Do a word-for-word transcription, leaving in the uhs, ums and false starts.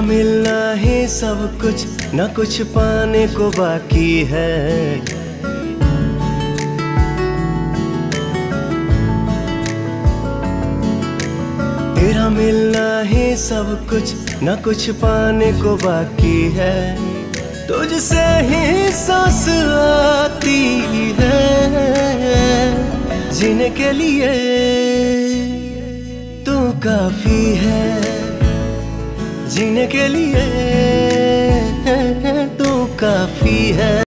मिलना ही सब कुछ, न कुछ पाने को बाकी है। तेरा मिलना ही सब कुछ, न कुछ पाने को बाकी है। तुझसे ही सांस आती है, जीने के लिए तू काफी है। जीने के लिए तू काफी है।